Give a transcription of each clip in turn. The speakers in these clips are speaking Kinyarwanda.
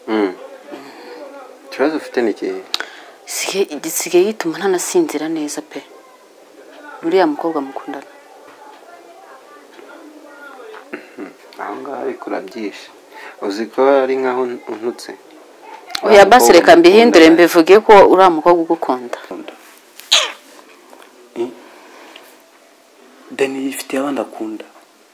ikibazo ufite niki gisigaye gituma ntanasinzira neza pe uriya mukobwa mukundana aho ngaho ariko urabyishe uzi ko ari nkaho untutse oya basi reka mbihindure mbivuge ko uriya mukobwa ugukunda Dani yifitiye abandi akunda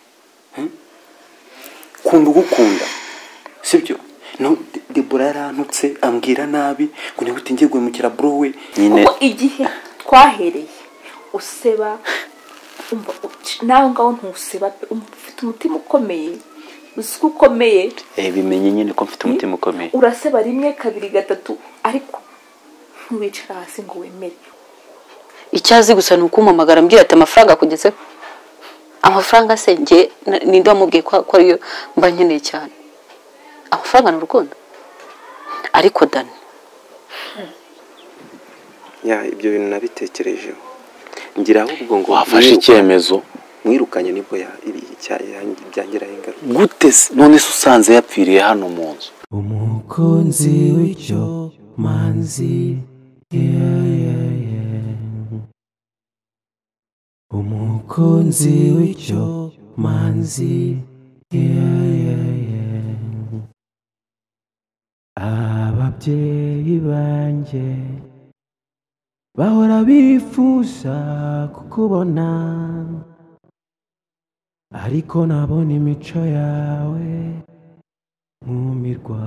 kunda ugukunda sibyo no Debora yarantutse ambwira nabi ngo nigute ngiye guhemukira bro we nyine igihe twahereye useba umva nawe ngaho ntuseba ufite umutima ukomeye uzi ko ukomeye bimenye nyine ko mfite umutima ukomeye uraseba rimwe kabiri gatatu ariko ntuwicara hasi ngo wemere icyazi gusa ni ukumpamagara mbwira ati amafaranga akugezeho amafaranga se nge ninde wamubwiye ko ariyo mba nkeneye cyane amafaranga ni urukundo ariko Dani ibyo bintu nabitekerejeho ngira ahubwo ngo wafashe icyemezo mwirukanye nibwo byangiraho ingaruka gute none se usanze yapfiriye hano mu nzu umukunzi w'icyo manzi umukunzi w'icyo manzi ababyeyi banjye bahora bifuza kukubona ariko nabona imico yawe nkumirwa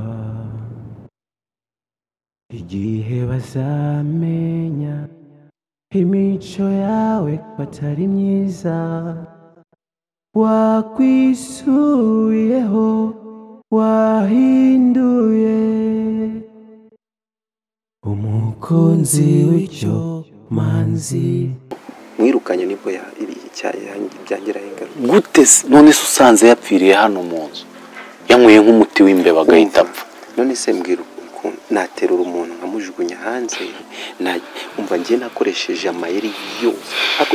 igihe bazamenya imico yawe batari myiza wakwisubiyeho wahinduye umukunzi w'icyo manzi mwirukanye nibwo byangiraho ingaruka gute none se usanze yapfiriye hano mu nzu yanyweye nk'umuti w'imbeba agahita apfa none se mbwira naterura umuntu nkamujugunya hanze umva ngiye nakoresheje amayeri yose ariko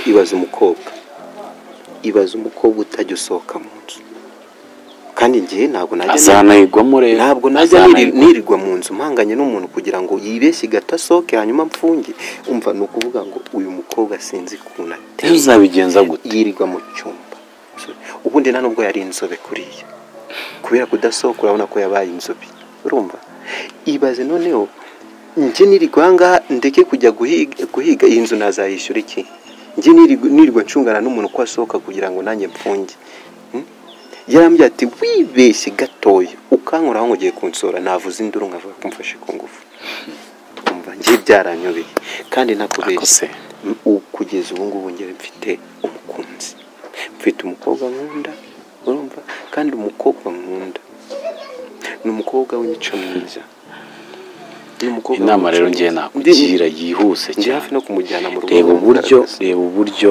ibaza umukobwa utajya usohoka mu nzu kandi ngiye ntabwo najya nirirwa mu nzu mpanganye n'umuntu kugira ngo yibeshye gato asohoke hanyuma mfunge umva ni ukuvuga ngo uyu mukobwa sinzi ukuntu ateye uzabigenza gute yirirwa mu cyumba ubundi nta nubwo yari inzobe kuriya kubera kudasohoka urabona ko yabaye inzobe urumva ibaze noneho njye nirirwa ngaha ndeke kujya guhiga iyi nzu nazayishyura iki njye nirirwa ncungana n'umuntu ko asohoka kugira ngo nanjye mfunge yarambye ati wibeshye gatoya ukankoraho ngo ugiye kunsora navuze induru nkavuga ko mfashe ku ngufu umva njye byaranyobeye kandi nakubeshye kugeza ubu ngubu njye mfite umukunzi mfite umukobwa nkunda urumva kandi umukobwa nkunda ni umukobwa w'imico myiza inama rero ngiye nakugira yihuse cyane hafi no kumujyana mu rugo reba uburyo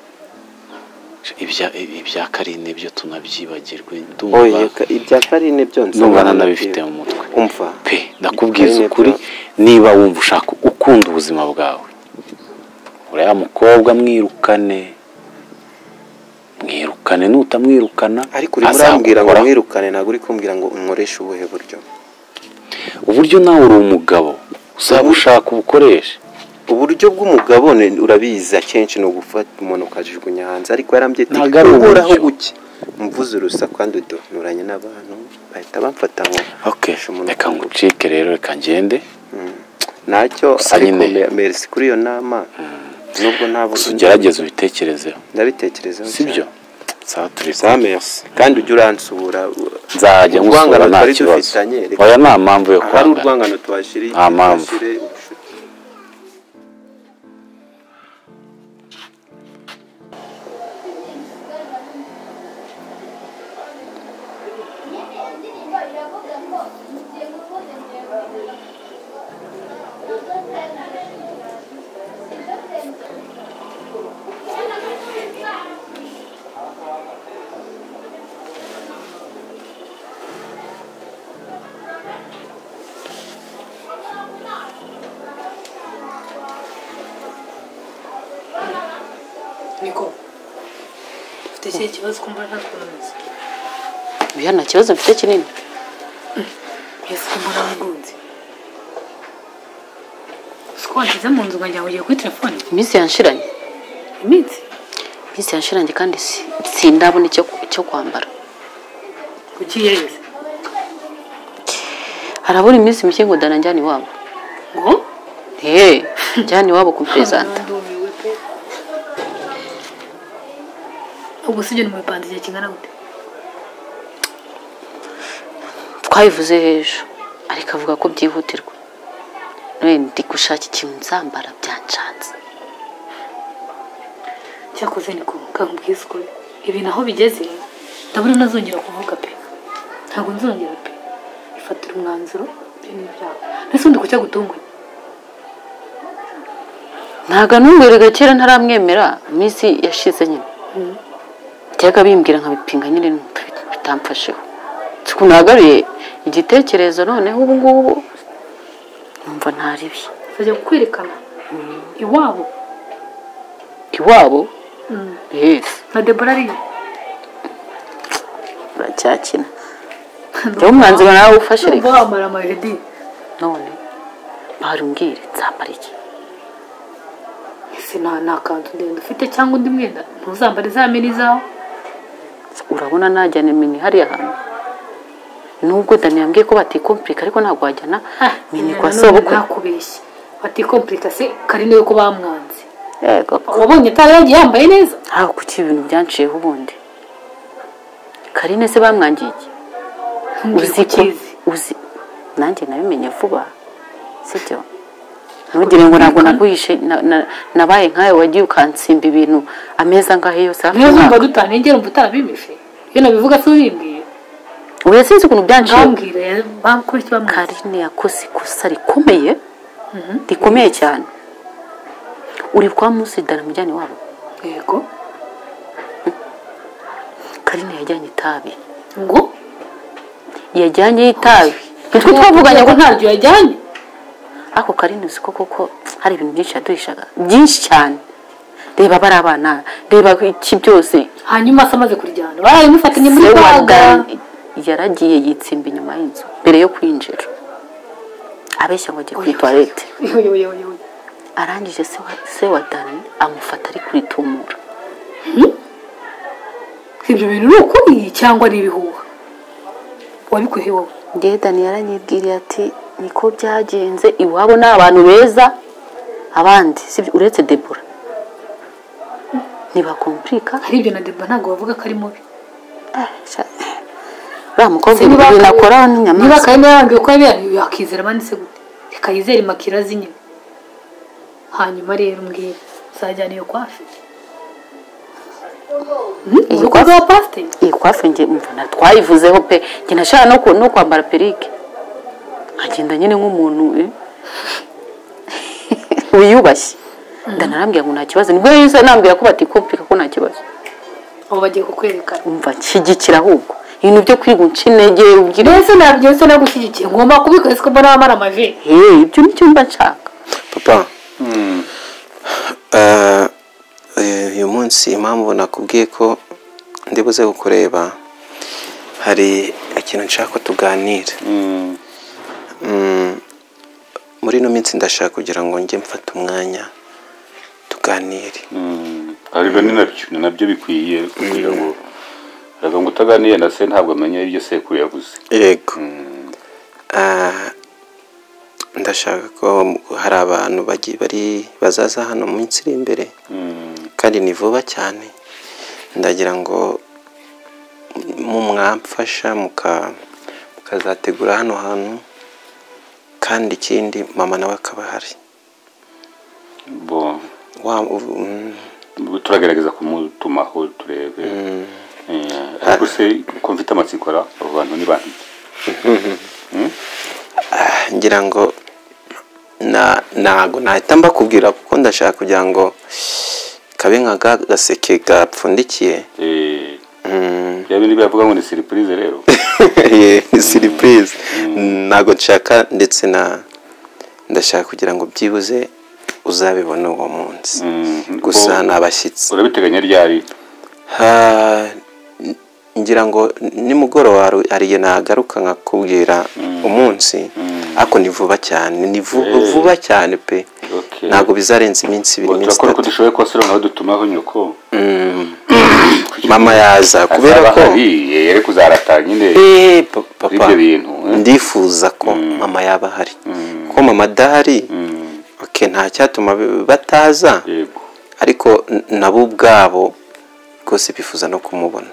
ibya Karine byo tunabyibagirwe ibya Karine byo ndumva nabifite mu mutwe umva pe ndakubwiza ukuri niba wumva ushaka ukunda ubuzima bwawe uriya mukobwa mwirukane nutamwirukana ariko uri murambwira ngo mwirukane ntabwo uri kumbwira ngo unkoreshe ubuhe uburyo nawe uri umugabo uzaba ushaka ubukoresha uburyo bw'umugabo urabizi akenshi no gufata umuntu ukajugunya hanze ariko yarambye ati uhoraho guke mvuze urusa kandi udonuranye n'abantu bahita bamfata ngo reka ngucike rero reka ngende nacyo ariko merci kuri iyo nama nubwo ntabwo ugerageza ubitekerezeho ndabitekerezeho sibyo merci kandi ujye uransubura nzajya ngusura nta kibazo oya nta mpamvu yo kwanga hari urwangano twashiriye nta mpamvu Niko ufite ikibazo kumva nta kuntu nta kibazo mfite kinini ese umuntu amugunze siko wanshyize mu nzu nkagira ngo ugiye kuri telefone iminsi yanshiranye iminsi yanshiranye kandi sindabona icyo kwambara ugiye yeze harabura iminsi mike ngo dana njyana iwabo ngo njyana iwabo kumperezanta ubwo sijya mu bipanze igihe kingana gute twabivuze hejuru ariko avuga ko byihutirwa none ndi gushaka ikintu nzambara byanshatse cyakoze niko kakubwiza ukuri ibintu aho bigeze ndabona nazongera kuvuga pe ntabwo nzongera pe ifatira umwanzuro ibintu byabo ndetse undi kucya gutunguye ntago numviraga kera ntaramwemera iminsi yashize nyine byaga bimbwira nkabipinga nyine bitamfasheho nagaruye igitekerezo noneho ubu ngubu numva ntaribi bajya kukwerekana iwabo na Debora ari uracyakina rero umwanzuro nawe ufashe reka wamara amayedi none barumbwire nzambara iki ese nta kantu ndende ufite cyangwa undi mwenda ntuzambare za mini zawe urabona najyana mini hariya hantu nubwo Dani yambwiye ko batikomplika ariko ntabwo wajyana mini kwa sobukwe ntakubeshye batikomplika se kari niwe ko bamwanze yego wabonye atari yagiye yambaye neza aho kuki ibintu byanciyeho ubundi Karine se bamwangiye iki uzi nanjye nabimenye vuba sibyo ntugire ngo ntabwo naguhishe nabaye nkawe wagiye ukansimba ibintu ameza ngaho yose hafi niyo zumva dutanengera umva utarabimishe iyo nabivuga se ubimbwiye ubu sinzi ukuntu byanciye bambwira bakuri bamwe Karine yakoze ikosa rikomeye rikomeye cyane uri kwa musidana mujyane wabo yego Karine yajyanye itabi ngo yajyanye itabi nitwe twavuganye ngo ntaryo yajyanye ako Karine uzi koko hari ibintu byinshi yaduhishaga byinshi cyane reba bari abana reba iki byose hanyuma se amaze kurijyana barayimufatanye muri baga yaragiye yitsimba inyuma y'inzu mbere yo kwinjira abeshya ngo agiye kuri toilette arangije se wa Dani amufata ari kuritumura ibyo bintu ni ukuri cyangwa ari ibihuha wabikuye wowe ngewe Dani yaranyibwiriye ati niko byagenze iwabo ni abantu beza abandi sibyo uretse Debora ntibakomplika hari ibyo na Debora ntabwo bavuga ko ari mubi mukobwa ibintu akora n'inyamaswa niba Karine yambwiye ko yakizera abandi se gute reka yizere makira zinyine hanyuma rero mbwira uzajyana iyo kwafi iyi kwafi wa pasiteri iyi kwafi njye mvuna twayivuzeho pe njye nashaka no kwambara perike nkagenda nyine nk'umuntu wiyubashye ndanarambwira ngo nta kibazo nibwo yise nambwira ko batikomplika ko nta kibazo abo bagiye kukwerekana umva nshyigikira ahubwo ibintu byo kwiga unca intege ubwire mbese nabyo se nagushyigikiye ngomba kubikora siko mbona wamara amavi ibyo nicyo mba nshaka papa uyu munsi impamvu nakubwiye ko ndibuze kukureba hari ikintu nshaka tuganira muri ino minsi ndashaka kugira ngo njye mfate umwanya tuganire ariko ni nabyo bikwiye kugira ngo ngo utaganiye na se ntabwo amenya ibyo sekuru yavuze yego ndashaka ko hari abantu bazaza hano mu minsi iri imbere kandi ni vuba cyane ndagira ngo mwamfasha mukazategura hano hantu kandi ikindi mama nawe akaba ahari turagerageza kumutumaho turebe ariko se ko mfite amatsikora abo bantu ni bandi ngira ngo ntago nahita mbakubwira kuko ndashaka kugira ngo kabe nka gaseke gapfundikiye bya bindi bavuga ngo ni surprise rero ni surprise ntago nshaka ndetse ndashaka kugira ngo byibuze uzabibona uwo munsi gusa nabashyitsi urabiteganya ryari ngira ngo nimugoroba hari igihe nagaruka nkakubwira umunsi ariko ni vuba cyane ni vuba cyane pe ntabwo bizarenza iminsi 2 iminsi 3 ko dushoboye ko sero naho dutumaho nyoko mama yaza kubera ko yari kuzarata nyine papa ibyo bintu ndifuza ko mama yaba hari ko mama adahari nta cyatuma bataza ariko nabo ubwabo rwose bifuza no kumubona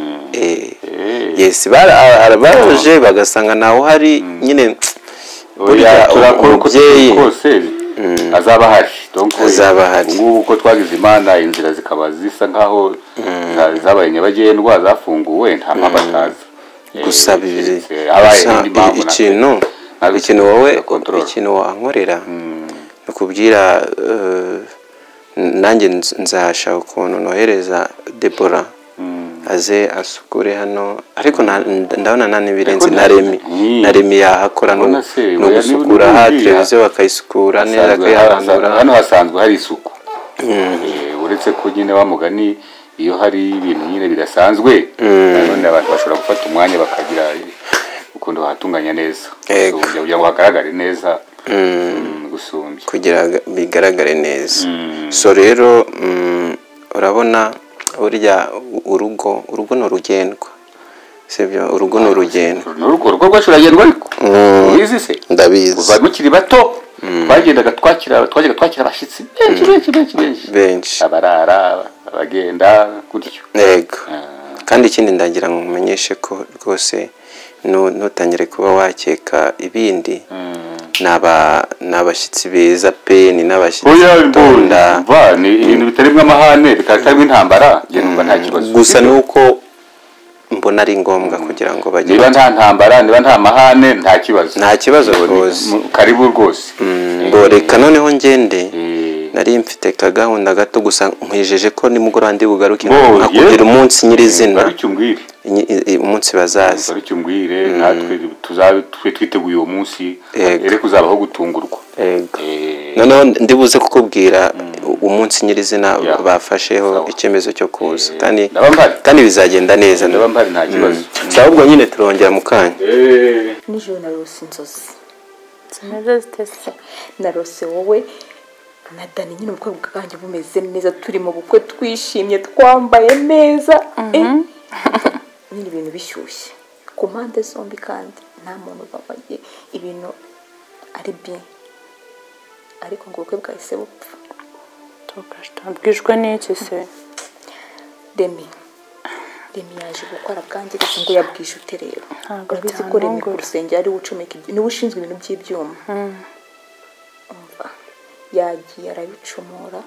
yes baraje bagasanga nawe hari nyine burya umubyeyi kose azaba hari azaba hari uko twagize imana inzira zikaba zisa nkaho zabaye nyabagendwa zafunguwe nta mpamvu ataza gusa ikintu wowe ikintu wankorera nakubwira nanjye nzashaka ukuntu nohereza Debora aze asukure hano ariko ndabona nta n'ibirenze na Remi yahakora no gusukura televiziyo bakayisukura neza akayihanura hano hasanzwe hari isuku uretse ko nyine wa mugani iyo hari ibintu nyine bidasanzwe none abantu bashobora gufata umwanya bakagira ukuntu bahatunganya neza kugira ngo hagaragare neza gusumbya kugira bigaragare neza so rero urabona burya urugo ni urugendwa sibyo urugo ni urugendo urugo rwacu ruragendwa ariko ubizi se ndabizi kuva mukiri bato twagendaga twakira abashyitsi benshi abarara abagenda gutyo yego kandi ikindi ndagira ngo umenyeshe ko rwose nutangire kuba wakeka ibindi n'abashyitsi beza pe ni n'abashyitsi bakunda ni ibintu bitarimo amahane bitarimo intambara ngenumva nta kibazo gusa nuko mbona ari ngombwa kugira ngo bagire niba nta ntambara niba nta mahane nta kibazo rwose karibu rwose reka noneho ngende nari mfite kagahunda gato gusa nkwijeje ko nimugoroba ndi bugaruke nkakugira umunsi nyirizina umunsi bazaza ari cyumbwire natwe twiteguye uwo munsi ere kuzabaho gutungurwa noneho ndibuze kukubwira umunsi nyirizina bafasheho icyemezo cyo kuza kandi bizagenda neza ndabambari nta kibazo ahubwo nyine turongera mu kanya nijoro narose inzozi narose wowe na Dani nyine ubukwe bwanjye bumeze neza turi mu bukwe twishimye twambaye neza nyine ibintu bishyushye ku mpande zombi kandi nta muntu ubabaye ibintu ari bien ariko ngo ubukwe bwahise bupfa bwishwe n'iki se Remi yaje gukora bwanjye gusa ngo yabwije ute rero urabizi ko Remi ku rusengero ari ucomeka niwe ushinzwe ibintu by'ibyuma yagiye arabicumura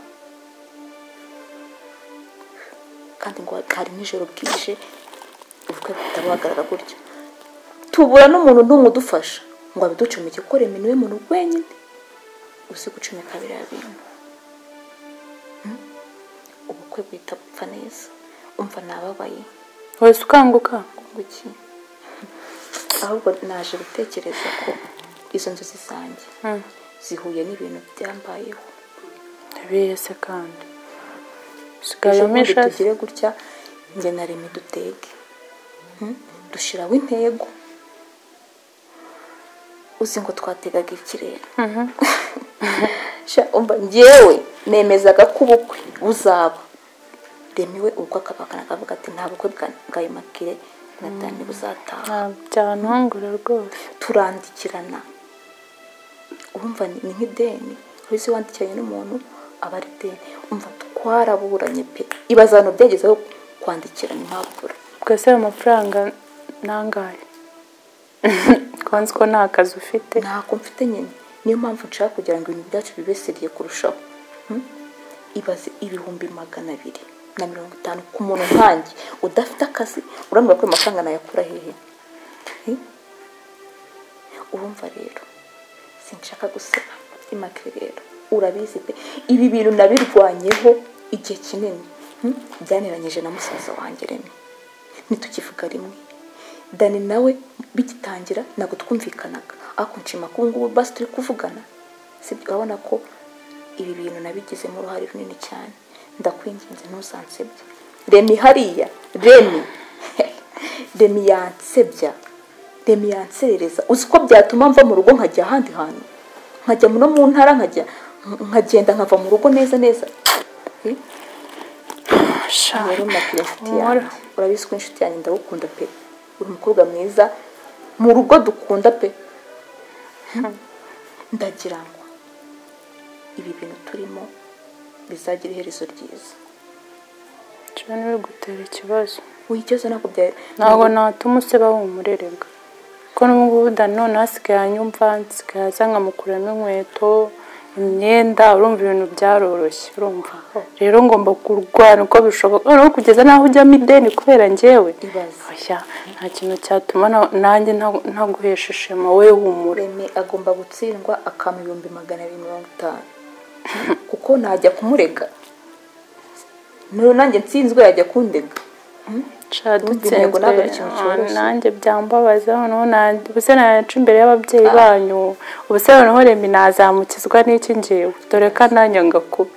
kandi ngo hari nijoro bwije ubukwe butabahagarara gutya tubura n'umuntu n'umwe udufasha ngo abiducomeke ko Remi niwe muntu wenyine uzi gucomeka biriya bintu ubukwe bwita bupfa neza umva nababaye wese ukanguka nguki ahubwo naje gutekereza ko izo nzozi zanjye zihuye n'ibintu byambayeho bese kandi sigaye umesha tugire gutya njye na Remi dutege dushiraho intego uzi ngo twategaga ikirere umva njyewe nemezaga ko ubukwe buzaba Remi we ubwo akabakana akavuga ati nta bukwe bwayimakire na Dani buzataha byantungura rwose turandikirana urumva ni nk'ideni wese wandikiranye n'umuntu aba ari deni umva twaraburanye pe ibazano byagezeho kwandikirana impapuro bwese ayo mafaranga nangaye konzi ko nta kazi ufite ntako mfite nyine niyo mpamvu nshaka kugira ngo ibintu byacu bibeseriye kurushaho ibaze 250 ku muntu nkanjye udafite akazi urambwira ko amafaranga nayakura hehe urumva rero sinshaka guseba Immaculée rero urabizi pe ibi bintu nabirwanyeho igihe kinini byaniranyije na musaza wanjye Remi nitukivuga rimwe Dani nawe bigitangira ntabwo twumvikanaga ariko nshima ko ngubu basi turi kuvugana sibyo urabona ko ibi bintu nabigizemo uruhare runini cyane ndakwinginze ntuzansebye Remi hariya Remi Demi yansebya, Demi yanserereza. Uzi ko byatuma mva mu rugo nkajya ahandi hantu, nkajya no mu ntara, nkagenda nkava mu rugo neza neza. Rero makire inshuti yanjye, urabizi ko inshuti yanjye ndagukunda pe, uri umukobwa mwiza mu rugo dukunda pe. Ndagira ngo ibi bintu turimo bizagira iherezo ryiza. cyane uri gutera ikibazo Wicyeza nako bya ntabwo natuma useba wumurerega ko n'ubu none hasigaye anyumva nsigaye aza nkamukuramo inkweto imyenda, urumva ibintu byaroroshye, urumva rero ngomba kurwana uko bishoboka no kugeza naho ujyamo ideni kubera njyewe. Oya, nta kintu cyatuma nanjye ntaguhesha ishema, wowe humura. Remi agomba gutsindwa akama 250 kuko najya kumurega, no nanjye nsinzwe yajya kundega. Nanjye byambabaza noneho ubuse naca imbere y'ababyeyi banyu, ubuse noneho Remi nazamukizwa n'iki njyewe, dore ko ananyanga kubi.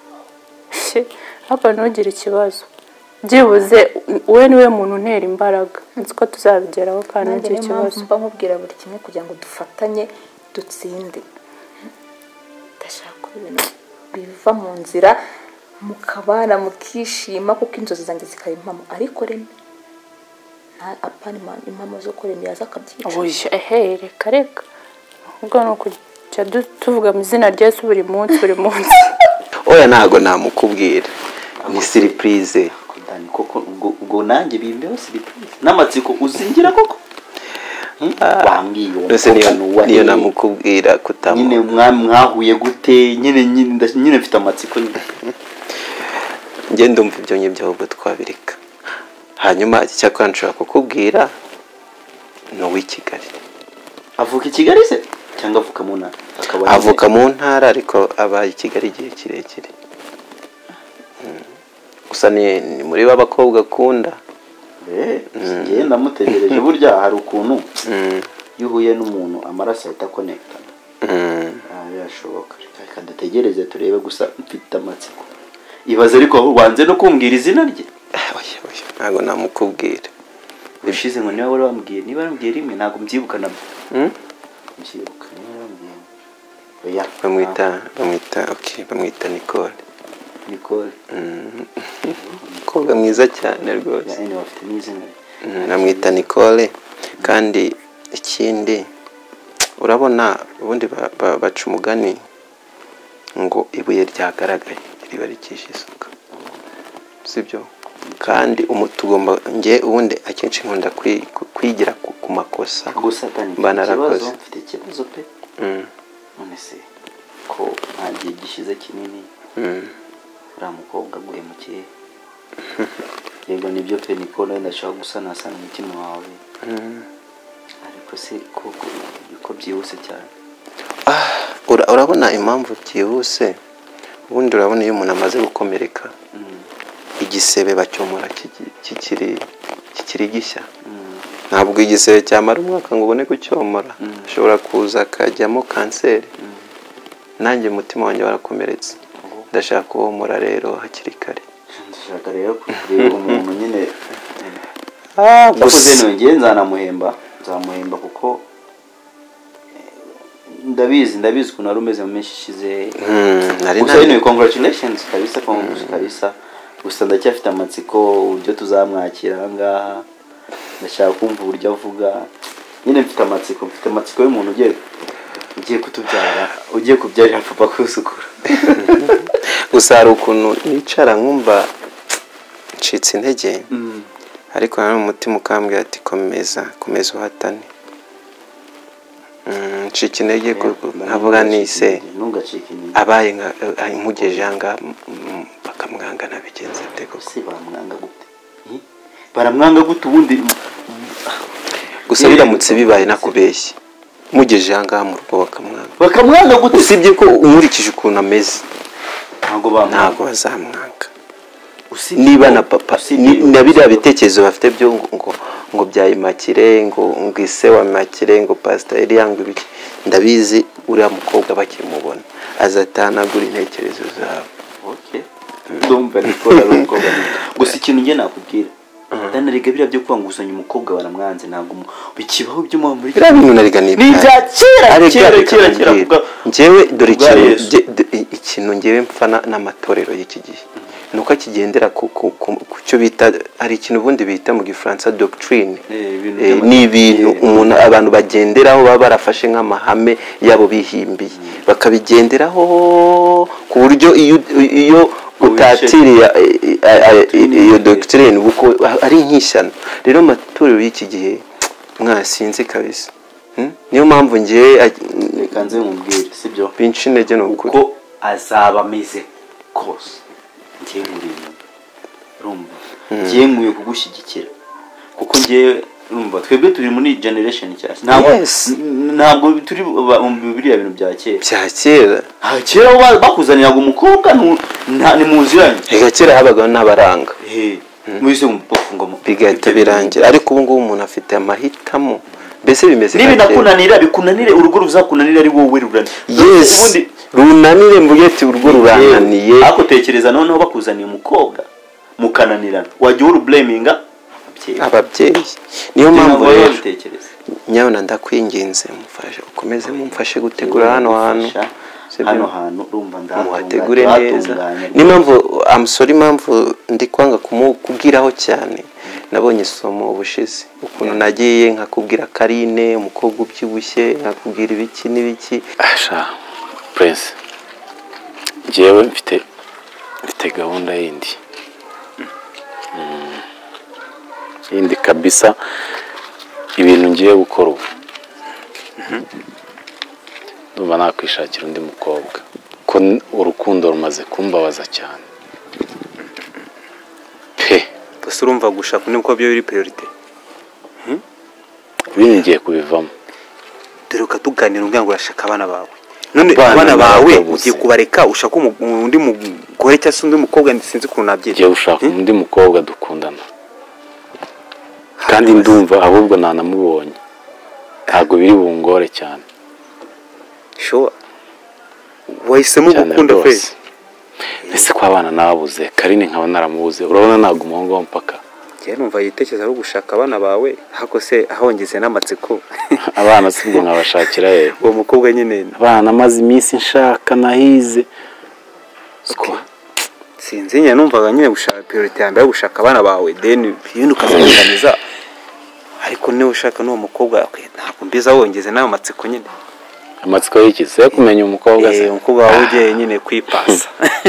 Ariko ntugire ikibazo, byibuze we niwe muntu untera imbaraga, nzi ko tuzabigeraho kandi ntugire ikibazo. Mba nkubwira buri kimwe kugira ngo dufatanye dutsinde. Ndashaka ibintu biva mu nzira, mukabana mukishima kuko inzozi zanjye zikaba impamo. Ariko Remi nta apana impamo zo ko Remi yaza akabyica. Oya, reka ubwo no kujya tuvuga mu izina rya Yesu buri munsi. Oya ntago namukubwira, ni surprise. Koko ubwo nanjye bimbeho surprise n'amatsiko uzingira koko. Wambwiye niyo namukubwira kutamu. Nyine mwahuye gute? Nyine mfite amatsiko nyine. Nge ndumva ibyo nyibyo ahubwo twabireka. Hanyuma cyakora nshobora kukubwira no w'i Kigali. Avuka i Kigali se cyangwa avuka mu ntara? Avuka mu ntara ariko aba i Kigali igihe kirekire. Gusa ni muri b'abakobwa akunda. Ngiye ndamutegereje, burya hari ukuntu iyo uhuye n'umuntu amaraso ahita connecta. Yashoboka, reka ndategereze turebe, gusa mfite amatsiko. Ibaze ariko wanze no kumbwira izina rye. Oya ntago namukubwira. Bishize ngo niba wari wambwiye, niba wambwiye rimwe ntago mbyibuka nabyo. Mbyibuka niba wambwiye. Oya, bamwita Nicole. Umukobwa mwiza cyane rwose. Yani bafite n'izina. Namwita Nicole, kandi ikindi urabona ubundi baca umugani ngo ibuye ryagaragaye riba rikisha isuka, sibyo? Kandi tugomba nge ubundi akenshi nkunda kwigira ku makosa. Gusa banarakoze. Mfite ikibazo pe. None se ko ntagiye gishize kinini. Uriya mukobwa guhemukiye. Yego nibyo pe Nicole, ndashaka gusanasana umutima wawe. Ariko se ko byihuse cyane. Urabona impamvu byihuse, ubundi urabona iyo umuntu amaze gukomereka igisebe bacyomora kikiri gishya. Ntabwo igisebe cyamara umwaka ngo ubone kucyomora, ashobora kuza akajyamo kanseri. Nanjye umutima wanjye warakomeretse, ndashaka kuwomora rero hakiri kare. Ndashaka rero kureba umuntu nyine gusa nongeye nzamuhemba kuko ndabizi ko nari umeze mu menshi ishize. Gusa congratulations kabisa. Gusa ndacyafite amatsiko uburyo tuzamwakira aha ngaha. Ndashaka kumva uburyo avuga. Nyine mfite amatsiko y'umuntu ugiye kubyarira papa kusukura. Gusa hari ukuntu nicara nkumva ncitse intege, ariko nari umutima ukambwira ati komeza uhatane. Ncika intege nkavuga nise abaye nkugeje anga bakamwanga nabigenze teko. Se baramwanga gute ubundi? Gusa biramutse bibaye nakubeshye, mugeje anga mu rugo bakamwanga gute? Usibye ko umurikije ukuntu ameze ntago bazamwanga. Niba na papa nabiriya bitekerezo bafite byo ngo byayimakire ngo ise wa makire ngo pastor Eliyangu ibiki, ndabizi uriya mukobwa bakimubona azatanagura intekerezo zabo. Okay, ndumva Nicole ari umukobwa. Gusa ikintu nge nakubwira, Dani arega biriya byo kwanguzanya umukobwa baramwanze ntabwo bikibaho byo muri biriya bintu nariga ni bya kera kuvuga njyewe dore ikintu njyewe mfana n'amatorero y'iki gihe nuko akigendera ku cyo bita hari ikintu ubundi bita mu gifaransa doctrine ni ibintu umuntu abantu bagenderaho baba barafashe nk'amahame yabo bihimbiye bakabigenderaho ku buryo iyo utatiriye iyo doctrine buko ari nk'ishyano rero amatorero y'iki gihe mwasinze kabisa niyo mpamvu ngiye kanze mubwire sibyo binshi intege no uko azaba ameze kose ngiye muri rumba ngiye nkwiye kugushyigikira kuko ngiye rumva twebwe turi muri generation cyane ntabwo turi mu biriya bintu bya kera kera bakuzaniraga umukobwa ni muziranye kera habagaho n'abaranga mwise ngo bigahita birangira ariko ubu ngubu umuntu afite amahitamo mbese bimeze niba nakunanira bikunanire urugo ruzakunanira ari wowe ubundi runanire mbugeti urugo rurananiye ariko tekereza noneho bakuzaniye umukobwa mukananirana wajya urublaminga ababyeyi niyo mpamvu rero nyabona ndakwinginze mufashe ukomeze mumfashe gutegura hano hantu urumva muhategure neza niyo mpamvu amusori impamvu ndi kwanga kumukubwiraho cyane nabonye isomo ubushize ukuntu nagiye nkakubwira Karine umukobwa ubyibushye nkakubwira ibiki n'ibiki asha Prince njyewe mfite gahunda yindi kabisa ibintu ngiye gukora ubu ndumva nakwishakira undi mukobwa ko urukundo rumaze kumbabaza cyane gusa urumva gushaka undi mukobwa biri priority ibintu ngiye kubivamo dore ukatuganira umbwira ngo urashaka abana bawe none abana bawe ugiye kubareka ushaka undi mugore cyangwa undi mukobwa sinzi ukuntu nabyita ngiye gushaka undi mukobwa dukundana kandi ndumva ahubwo nanamubonye ntabwo biri bungore cyane sure wahisemo gukunda kwezi ese ko abana nabuze Karine nkaba naramubuze urabona ntabwo umuhungu w'mpaka njye numva yitekereza ari gushaka abana bawe hako se ahongeze n'amatsiko abana sibwo nkabashakira uwo mukobwa nyine abana maze iminsi nshaka nahize sinzi nyine numvaga nyine gushaka priority ya mbere gushaka abana bawe then ibintu ukaziganiza ariko niba ushaka n'uwo mukobwa ntabwo mbiza wongeze nayo matsiko nyine amatsiko y'ikizi yo kumenya umukobwa se umukobwa wawe ugiye nyine kwipasa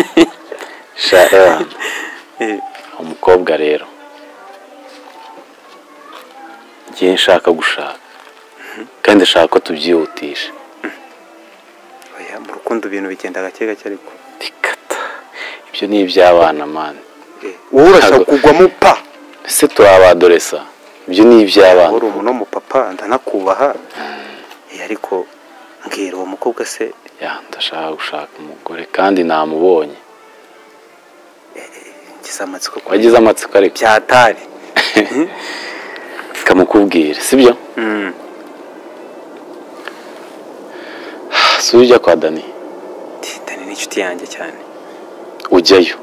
umukobwa rero ngiye nshaka gushaka kandi nshaka ko tubyihutisha oya mu rukundo ibintu bigenda gake gake ariko tikata ibyo ni iby'abana mani wowe urashaka kugwamo pa ese turabadoresa ibyo ni iby'abana uri umuntu w'umupapa ndanakubaha ariko mbwira uwo mukobwa se ndashaka gushaka umugore kandi namubonye wagize amatsiko ariko byatari kamukubwira sibyo si ujya kwa Dani ni inshuti yanjye cyane ujyayo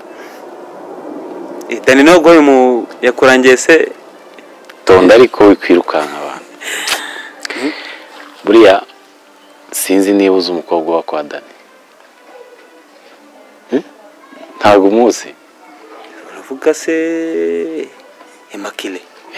Dani ntabwo yakurangiye se tonda ariko wikwirukanka abantu buriya sinzi niba uzi umukobwa wa kwa Dani ntabwo umuzi uravuga se Emakile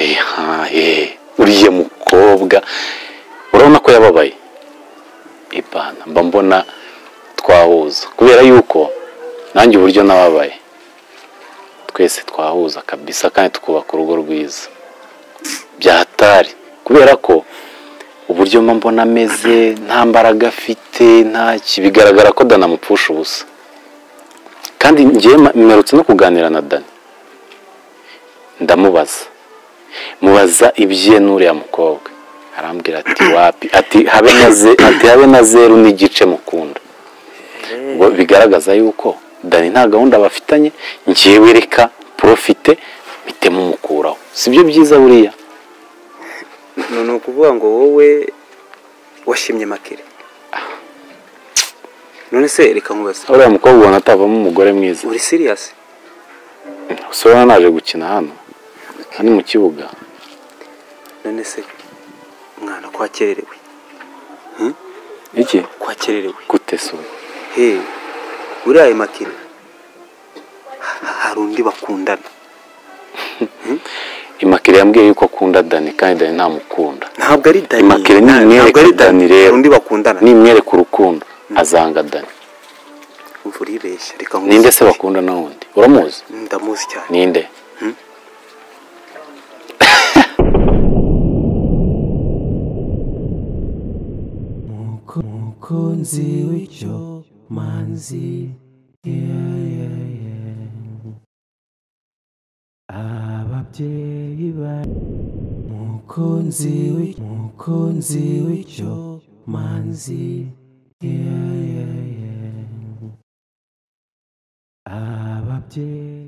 uriya mukobwa urabona ko yababaye ibana mba mbona twahuza kubera yuko nanjye uburyo nababaye twese twahuza kabisa kandi tukubaka urugo rwiza byahatari kubera ko uburyo mba mbona ameze nta mbaraga afite bigaragara ko Dani amupfusha ubusa kandi ngiye mmerutse no kuganira na Dani ndamubaza mubaza ibye n'uriya mukobwa arambwira ati wapi ati habe na 0 n'igice mukunda ngo bigaragaza yuko Dani nta gahunda bafitanye ngiye reka profite bitemo umukuraho sibyo byiza buriya none ukuvuga ngo wowe washimye Makire none se reka nkubaza uriya mukobwa ubona atavamo umugore mwiza uri serious usubira naje gukina hano hano mu kibuga. none se mwana kwakererewe Iki kwakererewe gute so? he uriya Immaculee hari undi bakundana. Immaculee yambwiye yuko akunda Dani kandi Dani ntamukunda. Ntabwo ari Dani. Immaculee nimwereka Dani rero undi bakundana. Nimwereka urukundo azanga Dani. Umvuribeshya reka Ninde se bakunda na wundi? Uramuzi? Ndamuzi cyane. Ninde? Mukunzi w'icyo manzi, ababyeyi ba mukunzi w'icyo manzi, ababyeyi